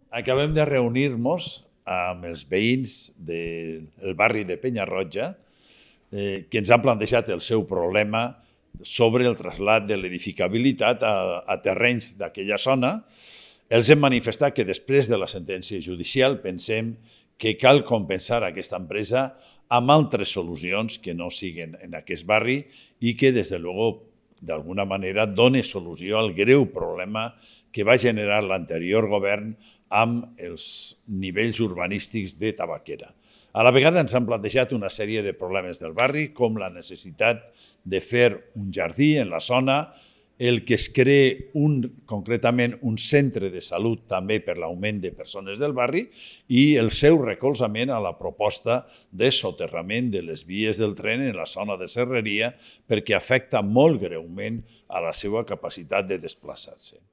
Acabem de reunir-nos amb els veïns del barri de Penyarroja que ens han plantejat el seu problema sobre el trasllat de l'edificabilitat a terrenys d'aquella zona. Els hem manifestat que després de la sentència judicial pensem que cal compensar aquesta empresa amb altres solucions que no siguin en aquest barri i que, des de luego, d'alguna manera, doni solució al greu problema que va generar l'anterior govern amb els nivells urbanístics de Tabaquera. A la vegada ens han plantejat una sèrie de problemes del barri, com la necessitat de fer un jardí en la zona, el que es cree concretament un centre de salut també per l'augment de persones del barri i el seu recolzament a la proposta de soterrament de les vies del tren en la zona de Serreria perquè afecta molt greument a la seva capacitat de desplaçar-se.